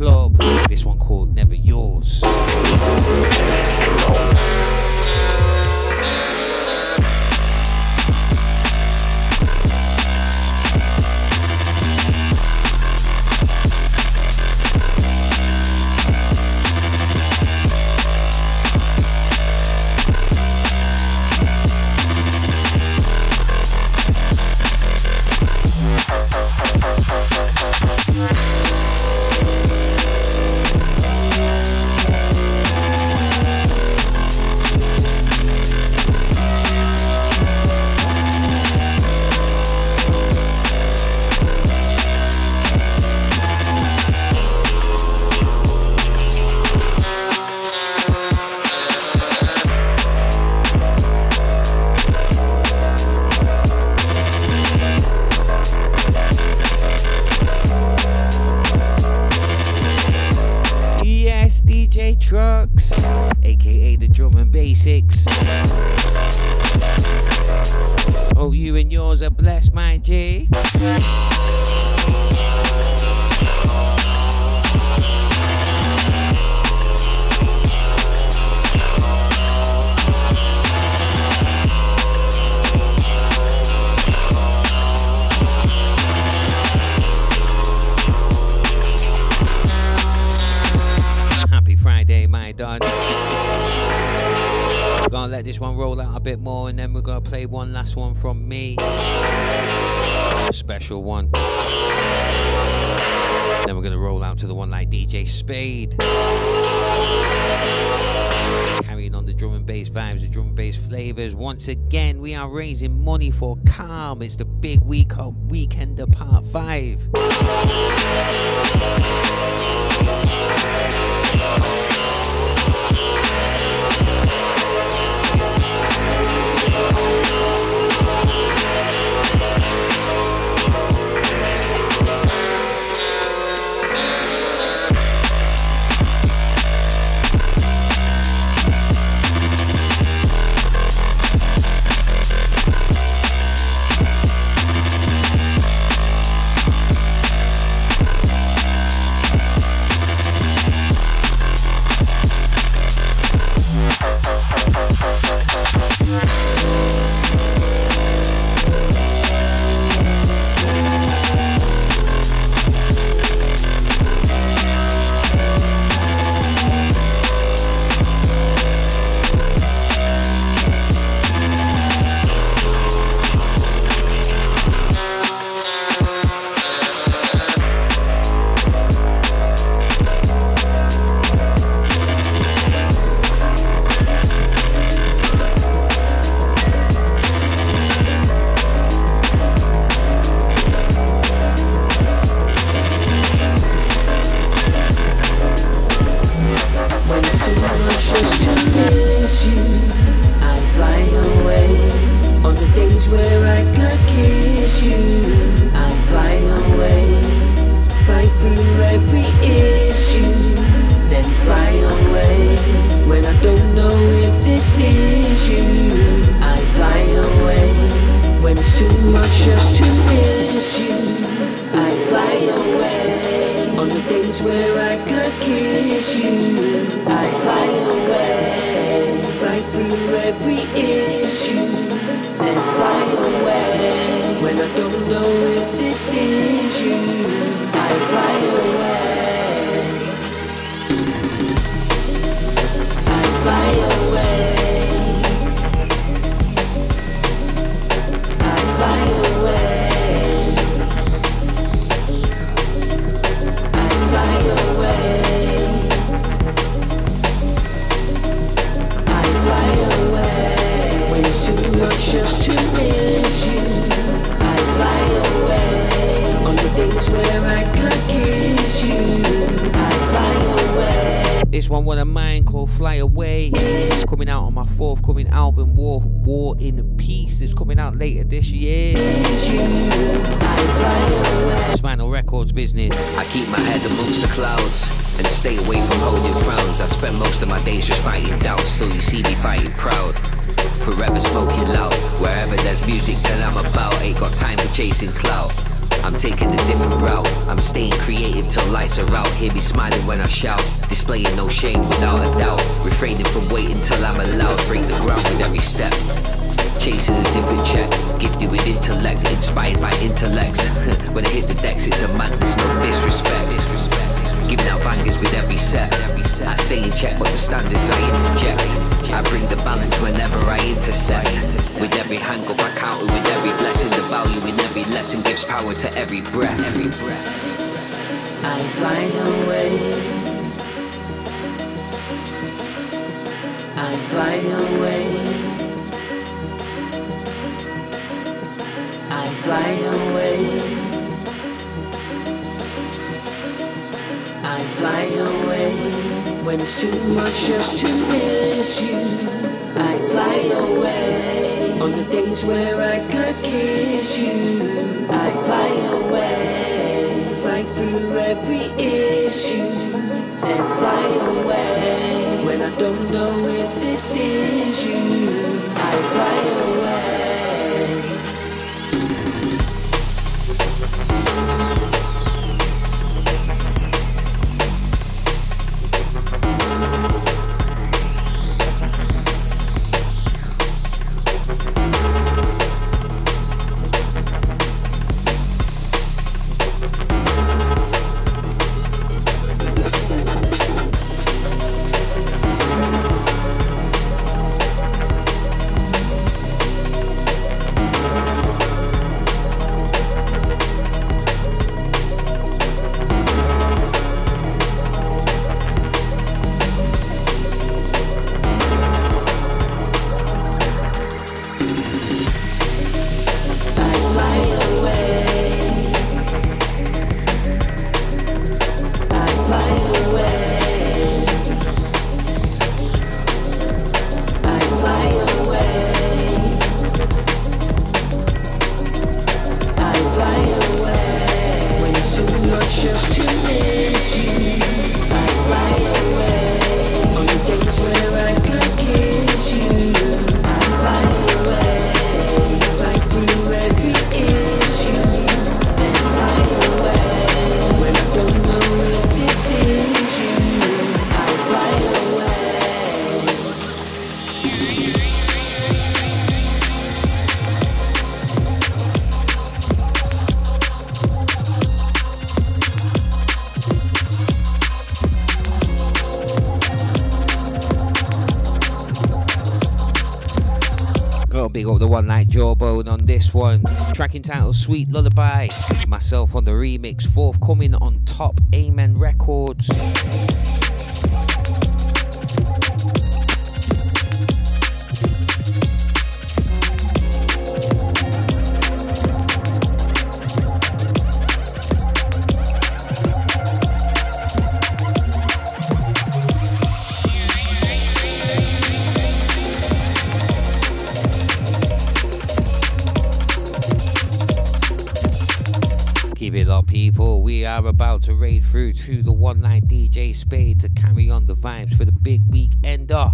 Blob. This one called Never Yours. Trucks, aka the Drum and Basics. Hope you and yours are blessed, my G. Done. We're gonna let this one roll out a bit more, and then we're gonna play one last one from me, a special one. Then we're gonna roll out to the one like D J Spade, carrying on the drum and bass vibes, the drum and bass flavors. Once again, we are raising money for C A L M. It's the big week up weekender part five. This one, one of mine, called Fly Away. It's coming out on my forthcoming album, War, War in Peace. It's coming out later this year. Spinal Records business. I keep my head amongst the clouds and stay away from holding frowns. I spend most of my days just fighting doubt. Still you see me fighting proud. Forever smoking loud. Wherever there's music, then I'm about. Ain't got time for chasing clout. I'm taking a different route. I'm staying creative till lights are out. Hear me smiling when I shout, displaying no shame without a doubt. Refraining from waiting till I'm allowed. Break the ground with every step. Chasing a different check. Gifted with intellect, inspired by intellects. When I hit the decks, it's a madness, no disrespect. Giving out bangers with every set. I stay in check, but the standards I interject. I bring the balance whenever I intersect. With every hang up, I counter with every blessing. The value in every lesson gives power to every breath. Every breath. I fly away. I fly away. I fly away. I fly away. When it's too much just to miss you, I fly away. On the days where I could kiss you, I fly away. Fight through every issue, then fly away. When I don't know if this is you, I fly away. Big up the one like Jawbone on this one. Track entitled Sweet Lullaby. Myself on the remix, forthcoming on Top Amen Records. People, we are about to raid through to the one night D J Spade to carry on the vibes for the big weekender.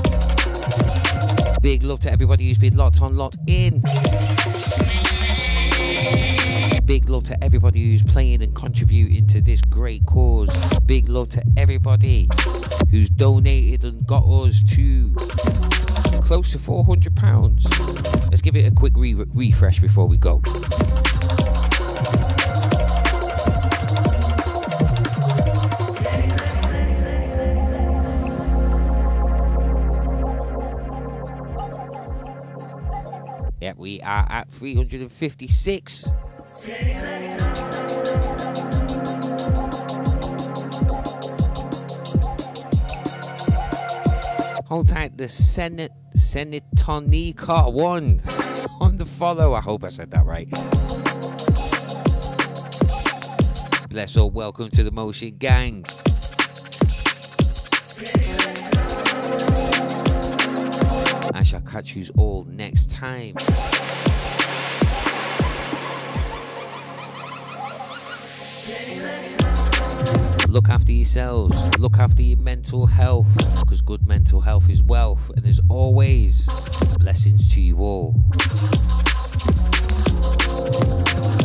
Big love to everybody who's been locked on, locked in. Big love to everybody who's playing and contributing to this great cause. Big love to everybody who's donated and got us to close to four hundred pounds. Let's give it a quick re refresh before we go. Yep, we are at three hundred fifty-six. Hold tight, the Senate Senatonica one on the follow. I hope I said that right. Bless all, welcome to the Motion Gang. I shall catch you all next time. Look after yourselves, look after your mental health, because good mental health is wealth, and as always, blessings to you all.